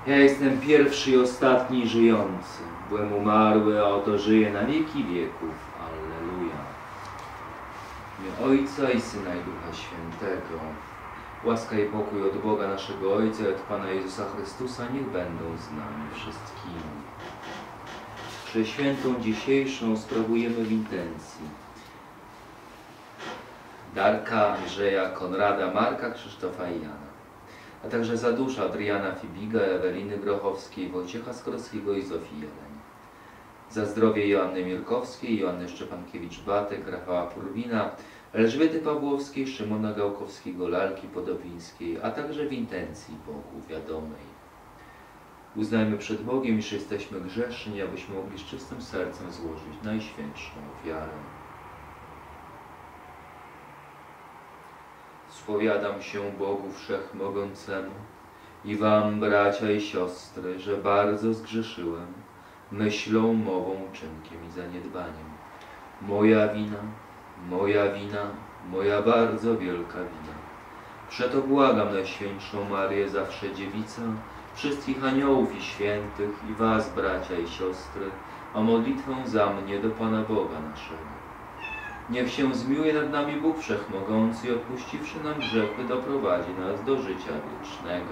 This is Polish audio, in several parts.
Ja jestem pierwszy i ostatni żyjący. Byłem umarły, a oto żyję na wieki wieków. Alleluja. W imię Ojca i Syna i Ducha Świętego. Łaska i pokój od Boga naszego Ojca i od Pana Jezusa Chrystusa niech będą z nami wszystkimi. Przeświętą dzisiejszą sprawujemy w intencji Darka, Andrzeja, Konrada, Marka, Krzysztofa i Jana, a także za duszę Adriana Fibiga, Eweliny Grochowskiej, Wojciecha Skorskiego i Zofii Jeleń. Za zdrowie Joanny Mirkowskiej, Joanny Szczepankiewicz-Batek, Rafała Purwina, Elżbiety Pawłowskiej, Szymona Gałkowskiego, Lalki Podobińskiej, a także w intencji Bogu wiadomej. Uznajmy przed Bogiem, iż jesteśmy grzeszni, abyśmy mogli z czystym sercem złożyć najświętszą ofiarę. Spowiadam się Bogu Wszechmogącemu i wam, bracia i siostry, że bardzo zgrzeszyłem myślą, mową, czynkiem i zaniedbaniem. Moja wina, moja bardzo wielka wina. Przeto błagam Najświętszą Marię, zawsze Dziewicę, wszystkich aniołów i świętych i was, bracia i siostry, o modlitwę za mnie do Pana Boga naszego. Niech się zmiłuje nad nami Bóg Wszechmogący i odpuściwszy nam grzechy, doprowadzi nas do życia wiecznego.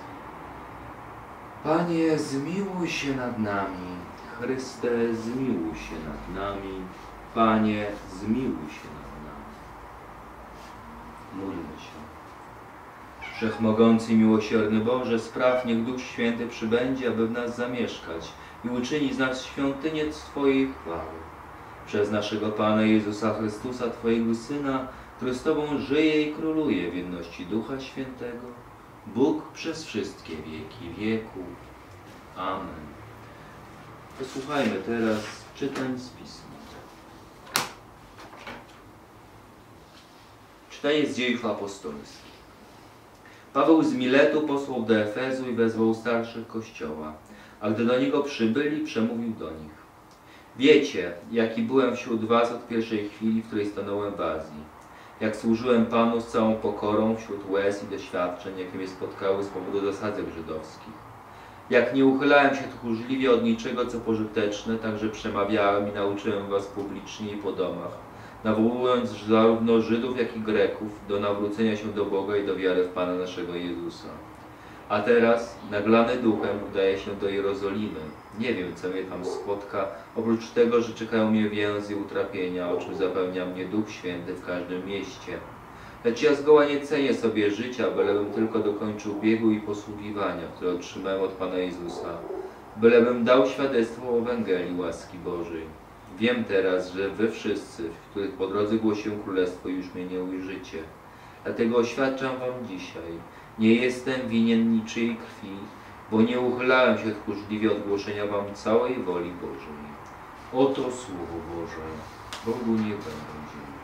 Panie, zmiłuj się nad nami. Chryste, zmiłuj się nad nami. Panie, zmiłuj się nad nami. Módlmy się. Wszechmogący i miłosierny Boże, spraw, niech Duch Święty przybędzie, aby w nas zamieszkać i uczyni z nas świątynię Twojej chwały. Przez naszego Pana Jezusa Chrystusa, Twojego Syna, który z Tobą żyje i króluje w jedności Ducha Świętego, Bóg przez wszystkie wieki wieków. Amen. Posłuchajmy teraz czytań z Pisma. Czytanie z Dziejów Apostolskich. Paweł z Miletu posłał do Efezu i wezwał starszych Kościoła, a gdy do niego przybyli, przemówił do nich. Wiecie, jaki byłem wśród was od pierwszej chwili, w której stanąłem w Azji. Jak służyłem Panu z całą pokorą wśród łez i doświadczeń, jakie mnie spotkały z powodu zasadzek żydowskich. Jak nie uchylałem się tchórzliwie od niczego, co pożyteczne, także przemawiałem i nauczyłem was publicznie i po domach, nawołując zarówno Żydów, jak i Greków do nawrócenia się do Boga i do wiary w Pana naszego Jezusa. A teraz, naglany duchem, udaję się do Jerozolimy. Nie wiem, co mnie tam spotka, oprócz tego, że czekają mnie więzy i utrapienia, o czym zapewnia mnie Duch Święty w każdym mieście. Lecz ja zgoła nie cenię sobie życia, bylebym tylko dokończył biegu i posługiwania, które otrzymałem od Pana Jezusa, bylebym dał świadectwo o Ewangelii łaski Bożej. Wiem teraz, że wy wszyscy, w których po drodze głosiłem Królestwo, już mnie nie ujrzycie. Dlatego oświadczam wam dzisiaj, nie jestem winien niczyjej krwi, bo nie uchylałem się tchórzliwie od głoszenia wam całej woli Bożej. Oto Słowo Boże. Bogu niech będą dzięki.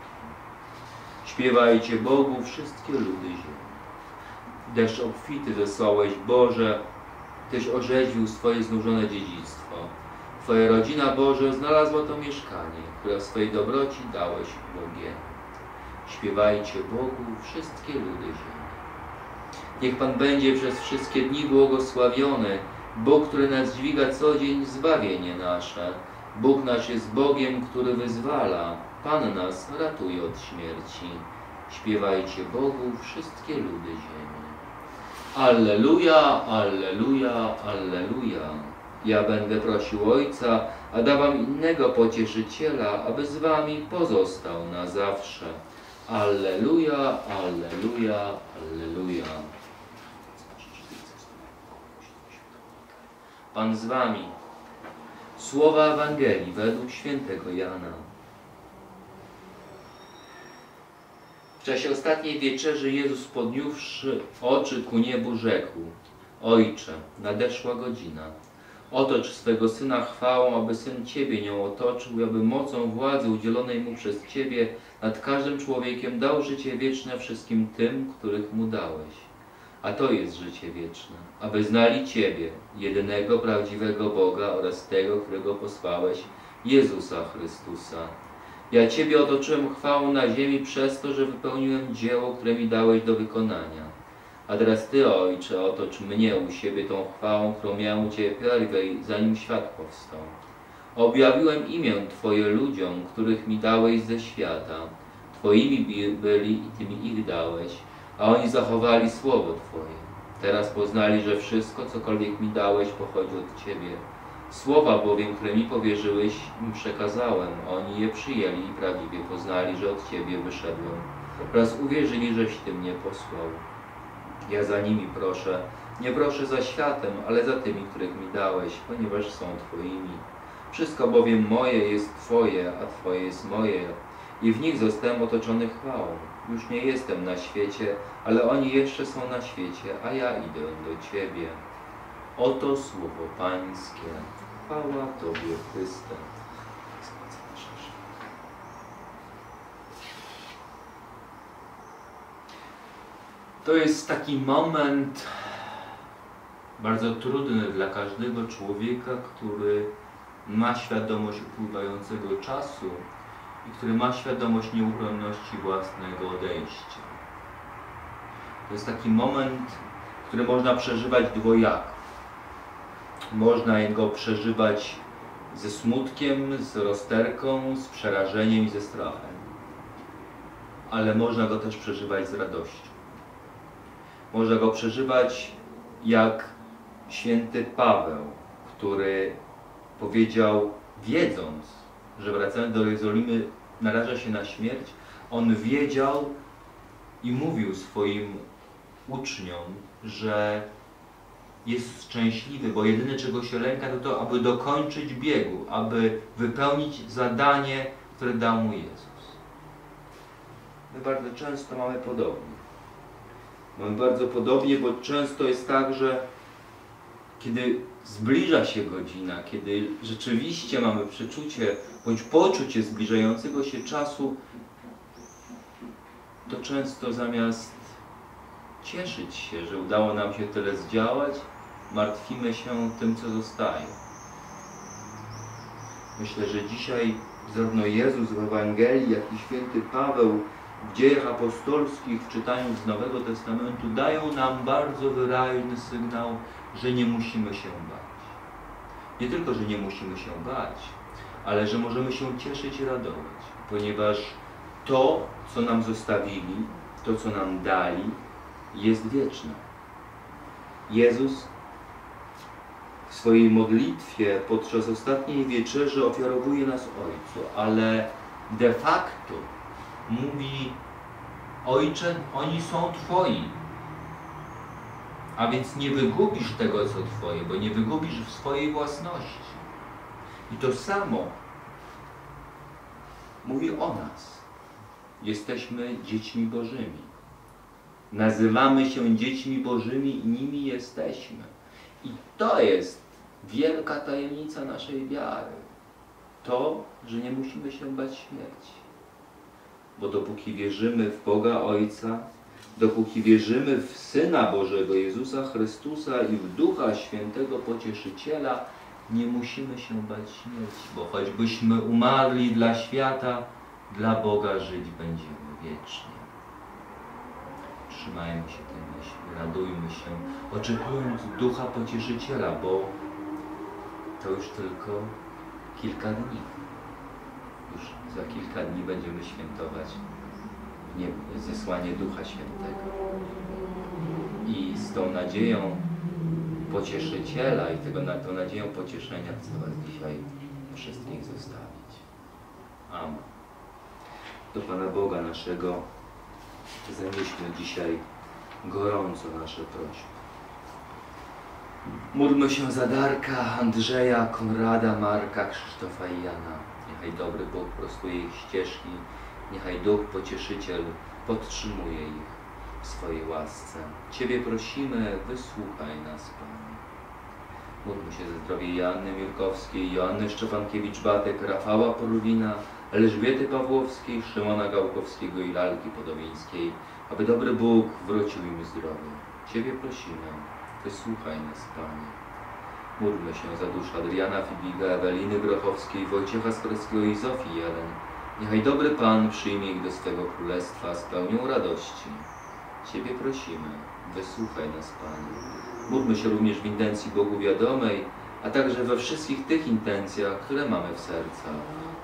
Śpiewajcie Bogu wszystkie ludy ziemi. Deszcz obfity zesłałeś, Boże, Tyś orzeźwił swoje znużone dziedzictwo. Twoja rodzina, Boże, znalazła to mieszkanie, które w swojej dobroci dałeś Bogiem. Śpiewajcie Bogu wszystkie ludy ziemi. Niech Pan będzie przez wszystkie dni błogosławiony, Bóg, który nas dźwiga co dzień zbawienie nasze. Bóg nasz jest Bogiem, który wyzwala, Pan nas ratuje od śmierci. Śpiewajcie Bogu wszystkie ludy ziemi. Alleluja, alleluja, alleluja. Ja będę prosił Ojca, a da wam innego pocieszyciela, aby z wami pozostał na zawsze. Alleluja, alleluja, alleluja. Pan z wami. Słowa Ewangelii według świętego Jana. W czasie ostatniej wieczerzy Jezus, podniósłszy oczy ku niebu, rzekł: Ojcze, nadeszła godzina. Otocz swego Syna chwałą, aby Syn Ciebie nią otoczył i aby mocą władzy udzielonej Mu przez Ciebie nad każdym człowiekiem dał życie wieczne wszystkim tym, których Mu dałeś. A to jest życie wieczne, aby znali Ciebie, jedynego prawdziwego Boga oraz tego, którego posłałeś, Jezusa Chrystusa. Ja Ciebie otoczyłem chwałą na ziemi przez to, że wypełniłem dzieło, które mi dałeś do wykonania. A teraz Ty, Ojcze, otocz mnie u siebie tą chwałą, którą miałem u Ciebie pierwej, zanim świat powstał. Objawiłem imię Twoje ludziom, których mi dałeś ze świata. Twoimi byli i Ty mi ich dałeś, a oni zachowali słowo Twoje. Teraz poznali, że wszystko, cokolwiek mi dałeś, pochodzi od Ciebie. Słowa bowiem, które mi powierzyłeś, im przekazałem. Oni je przyjęli i prawdziwie poznali, że od Ciebie wyszedłem. Oraz uwierzyli, żeś Ty mnie posłał. Ja za nimi proszę, nie proszę za światem, ale za tymi, których mi dałeś, ponieważ są Twoimi. Wszystko bowiem moje jest Twoje, a Twoje jest moje. I w nich zostałem otoczony chwałą. Już nie jestem na świecie, ale oni jeszcze są na świecie, a ja idę do Ciebie. Oto słowo Pańskie. Chwała Tobie, Chryste. To jest taki moment bardzo trudny dla każdego człowieka, który ma świadomość upływającego czasu i który ma świadomość nieuchronności własnego odejścia. To jest taki moment, który można przeżywać dwojako. Można go przeżywać ze smutkiem, z rozterką, z przerażeniem i ze strachem. Ale można go też przeżywać z radością. Można go przeżywać jak święty Paweł, który powiedział, wiedząc, że wracając do Jerozolimy naraża się na śmierć, on wiedział i mówił swoim uczniom, że jest szczęśliwy, bo jedyne czego się lęka to aby dokończyć biegu, aby wypełnić zadanie, które dał mu Jezus. My bardzo często mamy podobnie. Mamy bardzo podobnie, bo często jest tak, że kiedy zbliża się godzina, kiedy rzeczywiście mamy przeczucie bądź poczucie zbliżającego się czasu, to często zamiast cieszyć się, że udało nam się tyle zdziałać, martwimy się tym, co zostaje. Myślę, że dzisiaj zarówno Jezus w Ewangelii, jak i święty Paweł w dziejach apostolskich, w czytaniu z Nowego Testamentu dają nam bardzo wyraźny sygnał, że nie musimy się bać. Nie tylko, że nie musimy się bać, ale że możemy się cieszyć i radować, ponieważ to, co nam zostawili, to, co nam dali, jest wieczne. Jezus w swojej modlitwie podczas ostatniej wieczerzy ofiarowuje nas Ojcu, ale de facto mówi: Ojcze, oni są Twoi, a więc nie wygubisz tego, co Twoje, bo nie wygubisz w swojej własności. I to samo mówi o nas. Jesteśmy dziećmi Bożymi. Nazywamy się dziećmi Bożymi i nimi jesteśmy. I to jest wielka tajemnica naszej wiary. To, że nie musimy się bać śmierci. Bo dopóki wierzymy w Boga Ojca, dopóki wierzymy w Syna Bożego, Jezusa Chrystusa i w Ducha Świętego Pocieszyciela, nie musimy się bać śmierci, bo choćbyśmy umarli dla świata, dla Boga żyć będziemy wiecznie. Trzymajmy się tej myśli, radujmy się, oczekując Ducha Pocieszyciela, bo to już tylko kilka dni. Już za kilka dni będziemy świętować zesłanie Ducha Świętego. I z tą nadzieją Pocieszyciela i tą nadzieją pocieszenia chcę Was dzisiaj wszystkich zostawić. Amen. Do Pana Boga naszego zanieśmy dzisiaj gorąco nasze prośby. Módlmy się za Darka, Andrzeja, Konrada, Marka, Krzysztofa i Jana. Niechaj dobry Bóg prostuje ich ścieżki, niechaj Duch Pocieszyciel podtrzymuje ich w swojej łasce. Ciebie prosimy, wysłuchaj nas, Panie. Módlmy się za zdrowie Joanny Mirkowskiej, Joanny Szczepankiewicz-Batek, Rafała Porwina, Elżbiety Pawłowskiej, Szymona Gałkowskiego i Lalki Podobieńskiej, aby dobry Bóg wrócił im zdrowie. Ciebie prosimy, wysłuchaj nas, Panie. Módlmy się za duszę Adriana Fibiga, Eweliny Grochowskiej, Wojciecha Skreckiego i Zofii Jelen. Niechaj dobry Pan przyjmie ich do swego królestwa z pełnią radości. Ciebie prosimy, wysłuchaj nas, Panie. Módlmy się również w intencji Bogu wiadomej, a także we wszystkich tych intencjach, które mamy w sercach.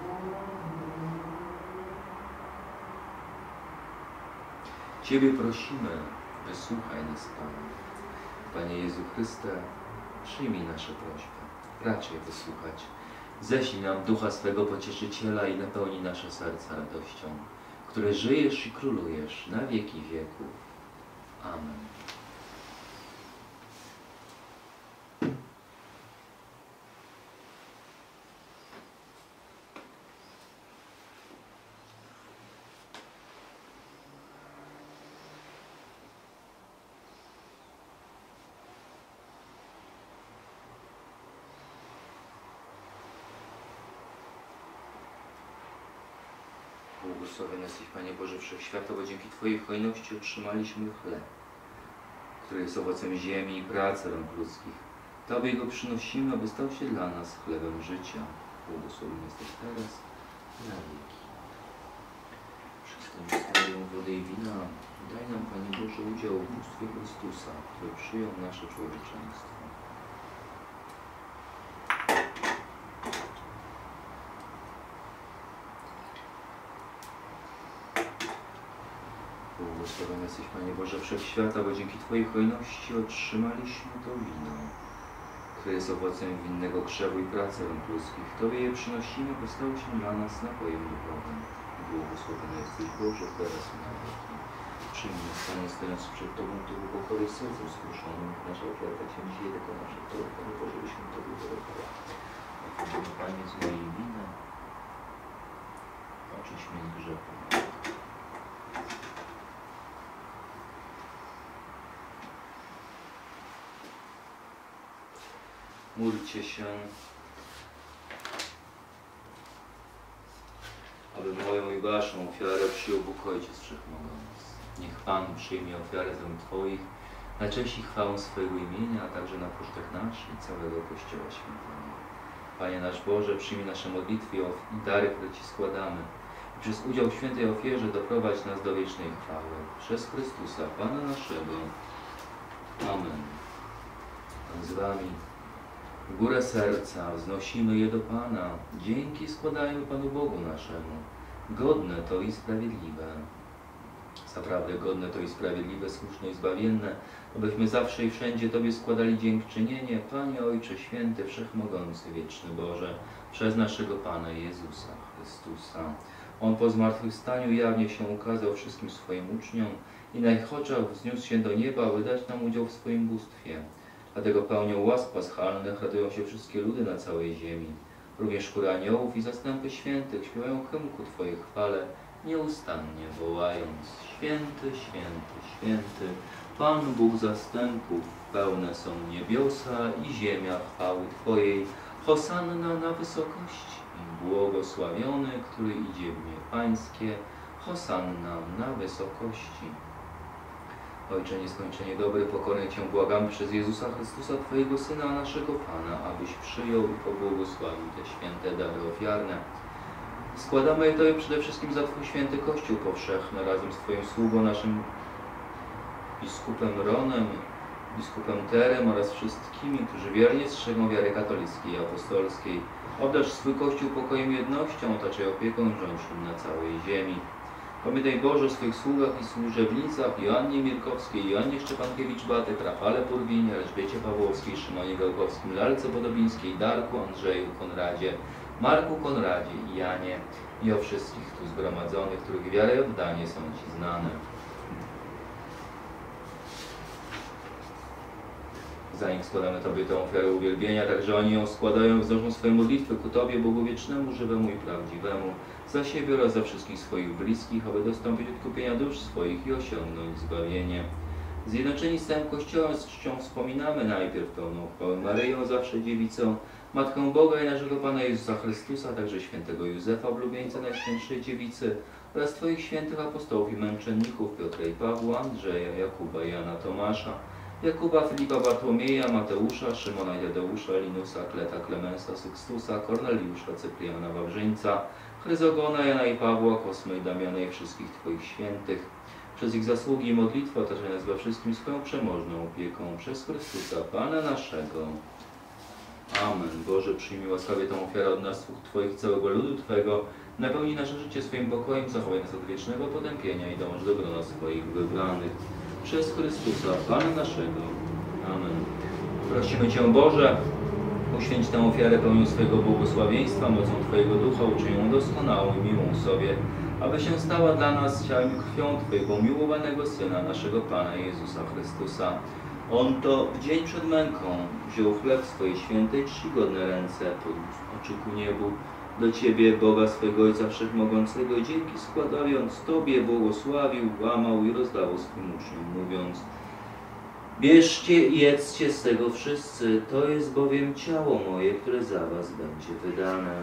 Ciebie prosimy, wysłuchaj nas, Panie. Panie Jezu Chryste, przyjmij nasze prośby, racz je wysłuchać. Ześlij nam Ducha swego Pocieszyciela i napełnij nasze serca radością, które żyjesz i królujesz na wieki wieków. Amen. Błogosławiony jesteś, Panie Boże Wszechświata, bo dzięki Twojej hojności otrzymaliśmy chleb, który jest owocem ziemi i pracy rąk ludzkich. Tobie go przynosimy, aby stał się dla nas chlebem życia. Błogosławiony jesteś teraz i na wieki. Przystępują wody i wina. Daj nam, Panie Boże, udział w bóstwie Chrystusa, który przyjął nasze człowieczeństwo. Błogosławiony jesteś, Panie Boże Wszechświata, bo dzięki Twojej hojności otrzymaliśmy to wino, które jest owocem winnego krzewu i pracy rąk ludzkich. Tobie je przynosimy, by stało się dla nas napojem duchowym. Błogosławiony jesteś, Boże, teraz i na wieki. Przyjmij nas, Panie, stojąc przed Tobą, Duchu pokory i sercem skruszonym. Nasza ofiara tak się dzisiaj dokona przed Tobą, Panie Boże, byśmy Tobie wyrobili. Odpuść, Panie, z mojej winy. Oczyść mnie z grzechu. Módlcie się, aby moją i waszą ofiarę przyjął Bóg Ojciec Wszechmogący. Niech Pan przyjmie ofiarę z rąk Twoich na cześć i chwałę swojego imienia, a także na pożytek nasz i całego Kościoła Świętego. Panie nasz Boże, przyjmij nasze modlitwy i dary, które Ci składamy. I przez udział w świętej ofierze doprowadź nas do wiecznej chwały. Przez Chrystusa, Pana naszego. Amen. Pan z Wami. W górę serca wznosimy je do Pana. Dzięki składajmy Panu Bogu naszemu. Godne to i sprawiedliwe. Zaprawdę godne to i sprawiedliwe, słuszne i zbawienne, abyśmy zawsze i wszędzie Tobie składali dziękczynienie, Panie Ojcze Święty, Wszechmogący, Wieczny Boże, przez naszego Pana Jezusa Chrystusa. On po zmartwychwstaniu jawnie się ukazał wszystkim swoim uczniom i na ich oczach wzniósł się do nieba, aby dać nam udział w swoim bóstwie. Dlatego pełnią łask paschalnych radują się wszystkie ludy na całej ziemi. Również chóry aniołów i zastępy świętych śpiewają hymn ku Twojej chwale, nieustannie wołając: Święty, święty, święty, Pan Bóg zastępów, pełne są niebiosa i ziemia chwały Twojej. Hosanna na wysokości, błogosławiony, który idzie w dnie Pańskie. Hosanna na wysokości. Ojcze nieskończenie dobry, pokornie Cię błagamy przez Jezusa Chrystusa, Twojego Syna, naszego Pana, abyś przyjął i pobłogosławił te święte dary ofiarne. Składamy je Tobie przede wszystkim za Twój święty Kościół powszechny, razem z Twoim sługą, naszym biskupem Ronem, biskupem Terem oraz wszystkimi, którzy wiernie strzegą wiary katolickiej i apostolskiej. Obdarz swój Kościół pokojem i jednością, otaczaj opieką i rządź nim na całej ziemi. Pamiętaj Boże o swych sługach i służebnicach Joannie Mirkowskiej, Joannie Szczepankiewicz-Batyk, Rafale Purwinie, Elżbiecie Pawłowskiej, Szymonie Gałkowskim, Lalce Podobińskiej, Darku, Andrzeju, Konradzie, Marku Konradzie i Janie i o wszystkich tu zgromadzonych, których wiara i oddanie są Ci znane. Zanim składamy Tobie tę ofiarę uwielbienia, także oni ją składają, wznoszą swoje modlitwy ku Tobie, Bogu wiecznemu, żywemu i prawdziwemu, za siebie oraz za wszystkich swoich bliskich, aby dostąpić odkupienia dusz swoich i osiągnąć zbawienie. Zjednoczeni z całym Kościołem z czcią wspominamy najpierw pełną chwałę Maryją, zawsze Dziewicą, Matkę Boga i naszego Pana Jezusa Chrystusa, także świętego Józefa, oblubieńca Najświętszej Dziewicy oraz Twoich świętych apostołów i męczenników Piotra i Pawła, Andrzeja, Jakuba, Jana, Tomasza, Jakuba, Filipa, Bartłomieja, Mateusza, Szymona, Tadeusza, Linusa, Kleta, Klemensa, Sykstusa, Korneliusza, Cypriana, Wawrzyńca, Chryzogona, Jana i Pawła, Kosmy i Damiana i wszystkich Twoich świętych. Przez ich zasługi i modlitwę otaczaj nas we wszystkim swoją przemożną opieką. Przez Chrystusa, Pana naszego. Amen. Boże, przyjmij łaskawie tę ofiarę od nas, Twoich, całego ludu Twego. Napełnij nasze życie swoim pokojem, zachowaj nas od wiecznego potępienia i dąż do grona swoich wybranych. Przez Chrystusa, Pana naszego. Amen. Prosimy Cię, Boże, uświęć tę ofiarę pełnią swojego błogosławieństwa, mocą Twojego Ducha, uczyń ją doskonałą i miłą sobie, aby się stała dla nas ciałem i krwią Twojego umiłowanego Syna, naszego Pana Jezusa Chrystusa. On to w dzień przed męką wziął chleb w swojej świętej, czcigodne ręce, podniósł oczy ku niebu, do Ciebie, Boga swego Ojca Wszechmogącego, i dzięki składając Tobie błogosławił, łamał i rozdawał swym uczniom, mówiąc: bierzcie i jedzcie z tego wszyscy, to jest bowiem ciało moje, które za was będzie wydane.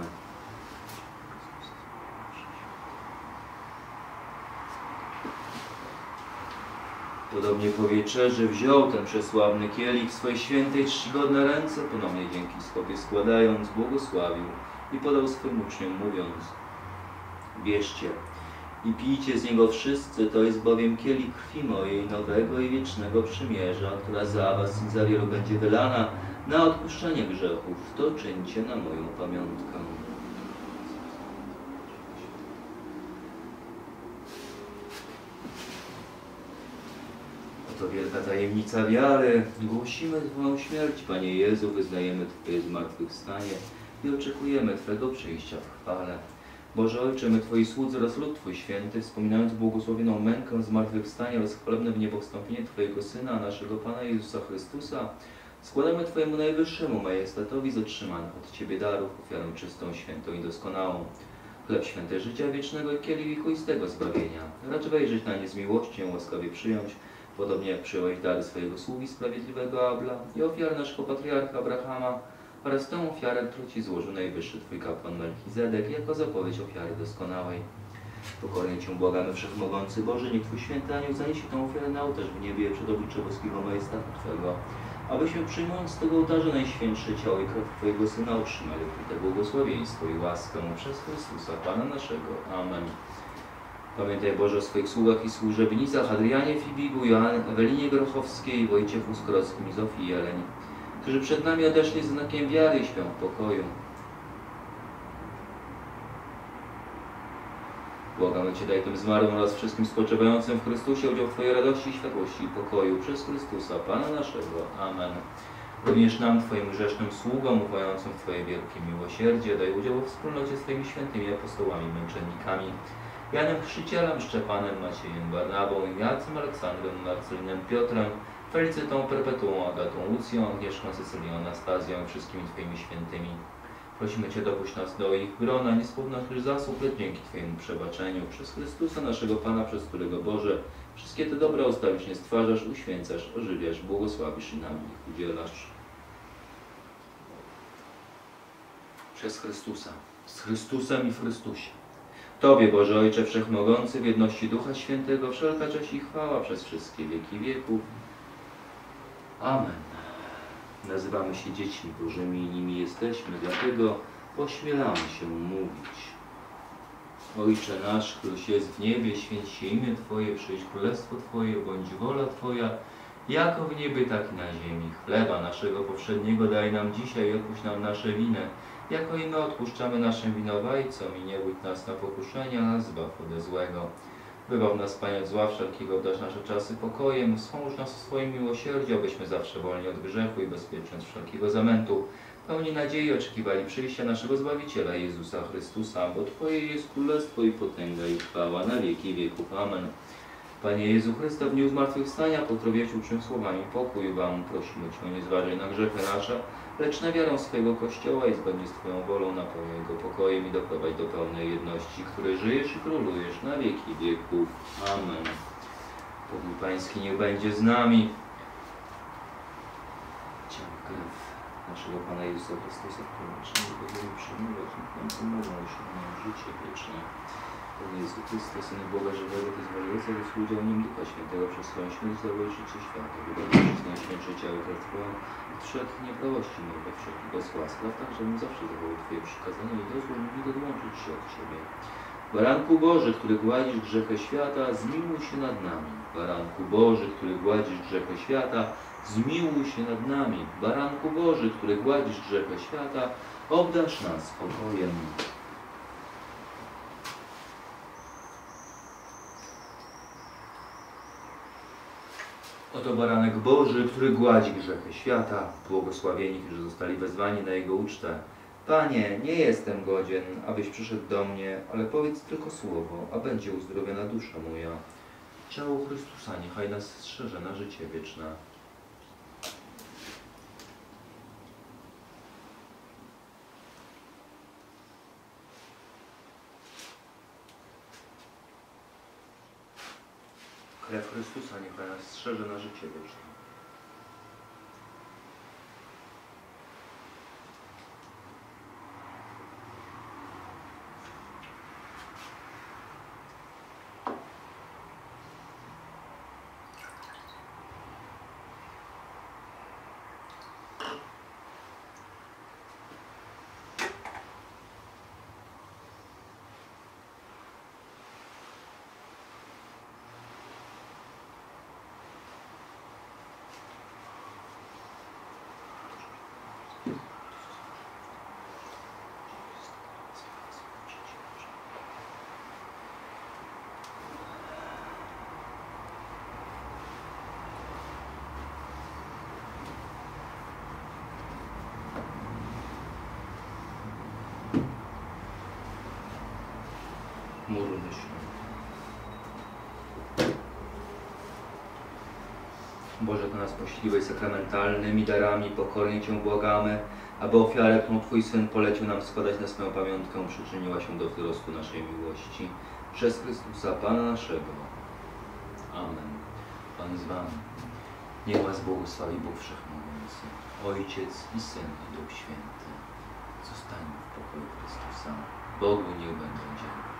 Podobnie po wieczerzy wziął ten przesławny kielich w swojej świętej, czcigodne ręce, ponownie dzięki Tobie składając, błogosławił i podał swym uczniom, mówiąc: bierzcie i pijcie z niego wszyscy, to jest bowiem kielich krwi mojej, nowego i wiecznego przymierza, która za was i za wielu będzie wylana na odpuszczenie grzechów. To czyńcie na moją pamiątkę. Oto wielka tajemnica wiary. Głosimy Twoją śmierć, Panie Jezu, wyznajemy Twoje zmartwychwstanie i oczekujemy Twego przyjścia w chwale. Boże Ojcze, my Twoi słudzy oraz lud Twój święty, wspominając błogosławioną mękę, zmartwychwstanie oraz chwalebne w niebo wstąpienie Twojego Syna, naszego Pana Jezusa Chrystusa, składamy Twojemu najwyższemu majestatowi z otrzymanych od Ciebie darów ofiarę czystą, świętą i doskonałą. Chleb święte życia wiecznego i kielich wiekuistego zbawienia. Racz wejrzeć na nie z miłością, łaskawie przyjąć, podobnie jak przyjąłeś dary swojego sługi sprawiedliwego Abla i ofiarę naszego patriarcha Abrahama, oraz tę ofiarę, którą Ci złożył najwyższy Twój kapłan Melchizedek, jako zapowiedź ofiary doskonałej. Pokornie Cię błagamy, Wszechmogący Boże, niech Twój święty anioł zaniesie tę ofiarę na ołtarz w niebie przed oblicze boskiego majestatu Twego, abyśmy, przyjmując z tego ołtarza najświętsze ciało i krew Twojego Syna, otrzymali ukryte błogosławieństwo i łaskę przez Chrystusa, Pana naszego. Amen. Pamiętaj, Boże, o swoich sługach i służebnicach, Adrianie Fibigu, Ewelinie Grochowskiej, Wojciechu Skrockim i Zofii Jeleń, którzy przed nami odeszli z znakiem wiary i śpią w pokoju. Błagamy Cię, daj tym zmarłym oraz wszystkim spoczywającym w Chrystusie udział w Twojej radości, światłości i pokoju przez Chrystusa, Pana naszego. Amen. Również nam, Twoim grzesznym sługom, ufającym w Twoje wielkie miłosierdzie, daj udział w wspólnocie z Twoimi świętymi apostołami, męczennikami, Janem Chrzcicielem, Szczepanem, Maciejem, Barnabą, Ignacym, Aleksandrem, Marcelinem, Piotrem, Felicytą, Perpetuą, Agatą, Lucją, Agnieszką, Cecylią, Anastazją i wszystkimi Twoimi świętymi. Prosimy Cię, dopuść nas do ich grona, nie spod naszych zasług, lecz dzięki Twojemu przebaczeniu przez Chrystusa naszego Pana, przez którego, Boże, wszystkie te dobra ustawicznie stwarzasz, uświęcasz, ożywiasz, błogosławisz i nam ich udzielasz. Przez Chrystusa, z Chrystusem i w Chrystusie. Tobie, Boże Ojcze Wszechmogący, w jedności Ducha Świętego, wszelka cześć i chwała przez wszystkie wieki wieków. Amen. Nazywamy się dziećmi Bożymi i nimi jesteśmy, dlatego ośmielamy się mówić: Ojcze nasz, któryś jest w niebie, święć się imię Twoje, przyjdź królestwo Twoje, bądź wola Twoja, jako w niebie, tak i na ziemi. Chleba naszego powszedniego daj nam dzisiaj i odpuść nam nasze winy, jako i my odpuszczamy naszym winowajcom, i nie budź nas na pokuszenie, a nas zbaw ode złego. Wybaw nas, Panie, od zła wszelkiego, obdarz nasze czasy pokojem, wspomóż nas w swoim miłosierdziu, abyśmy zawsze wolni od grzechu i bezpieczni od wszelkiego zamętu, pełni nadziei oczekiwali przyjścia naszego Zbawiciela Jezusa Chrystusa, bo Twoje jest królestwo i potęga i chwała na wieki wieków. Amen. Panie Jezu Chryste, w dniu zmartwychwstania pozdrowiłeś uczniów słowami: pokój wam, prosimy Cię, nie zważaj na grzechy nasze, lecz na wiarę swojego Kościoła i zgodnie z Twoją wolą napełnij go pokojem i doprowadź do pełnej jedności, której żyjesz i królujesz na wieki wieków. Amen. Pokój Pański niech będzie z nami. Ciało, krew naszego Pana Jezusa Chrystusa, którego czyni będziemy przyjmować, niech nam pomogą osiągnąć życie wieczne. Panie Jezu Chryste, Synu Boga żywego, Ty zmarłego, współudziałaniem Ducha Świętego, przez swoją śmierć zawołaj życie świata, wybawić przez najświętsze ciało i krew Twoją od wszelkich nieprawości moich, od wszelkiego zła. Spraw tak, żebym zawsze zawołał Twoje przykazania i dozwól mi odłączyć się od Ciebie. Baranku Boży, który gładzisz grzechy świata, zmiłuj się nad nami. Baranku Boży, który gładzisz grzechy świata, zmiłuj się nad nami. Baranku Boży, który gładzisz grzechy świata, obdarz nas spokojem. Oto baranek Boży, który gładzi grzechy świata, błogosławieni, którzy zostali wezwani na Jego ucztę. Panie, nie jestem godzien, abyś przyszedł do mnie, ale powiedz tylko słowo, a będzie uzdrowiona dusza moja. Ciało Chrystusa niechaj nas strzeże na życie wieczne. Krew Chrystusa niechaj nas strzeże na życie wieczne. Mur myślą. Boże, to nas pośliłeś sakramentalnymi darami, pokornie Cię błagamy, aby ofiarę, którą Twój Syn polecił nam składać na swoją pamiątkę, przyczyniła się do wzrostu naszej miłości. Przez Chrystusa, Pana naszego. Amen. Pan z Wami. Niech Was błogosławi Bóg Wszechmogący, Ojciec i Syn i Duch Święty. Zostańmy w pokoju Chrystusa. Bogu niech będą dzięki.